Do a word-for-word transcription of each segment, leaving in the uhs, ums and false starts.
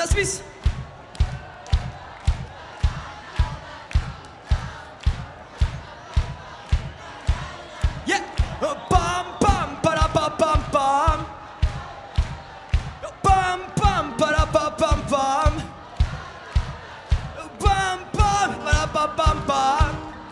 la Suisse. Yeah. Pam pam para pam pam pam. Pam pam para pam pam pam. Pam pam para pam pam pam.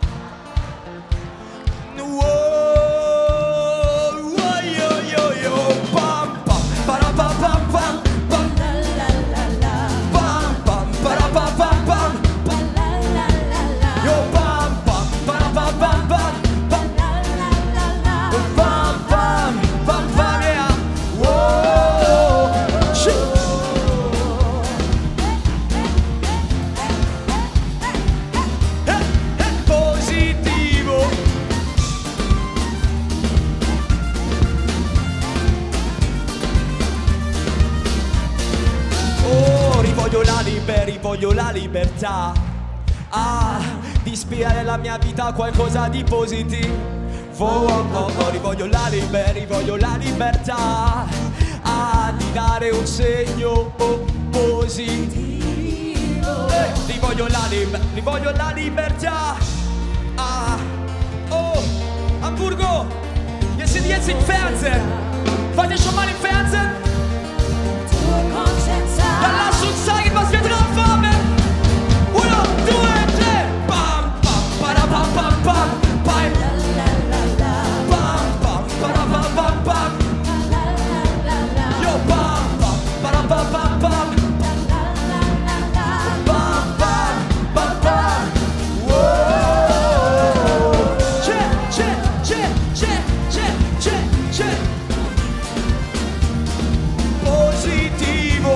Voglio la libertà, ah, di ispirare la mia vita a qualcosa di positivo. Oh, oh, oh, oh, rivoglio la libertà, rivoglio la libertà, ah, di dare un segno oh, positivo. Eh, rivoglio la libertà, rivoglio la libertà, ah, oh, Hamburgo, wir sind jetzt im Fernsehen. Wart ihr schon mal im Fernsehen? Dann lasst uns zeigen, was wir drauf haben. Uno, due, tre. Bam, bam, para, bam, bam, bam. Bam, bam, bam, para, bam, bam, bam. Yo, bam, bam, para, bam, bam, bam. Bam, bam, bam, bam. Whoa. C'è, c'è, c'è, c'è, c'è, c'è, c'è. Positivo.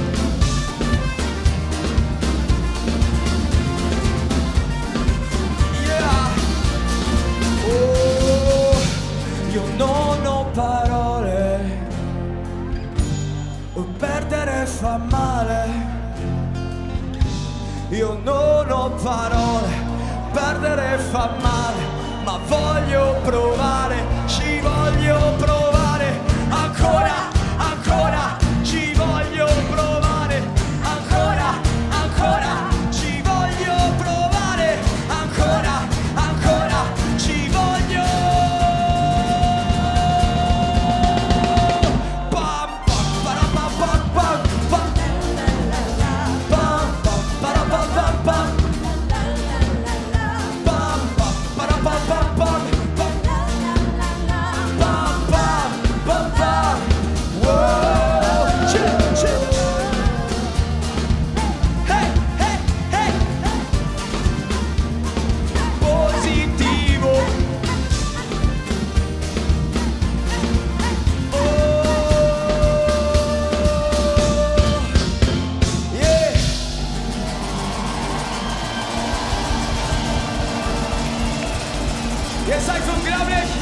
Non ho parole, perdere fa male. Io non ho parole, perdere fa male, ma voglio provare, ci voglio provare, ancora, ancora, ci voglio provare, ancora, ancora, ci voglio provare, ancora, ancora, ci voglio. Ihr seid unglaublich!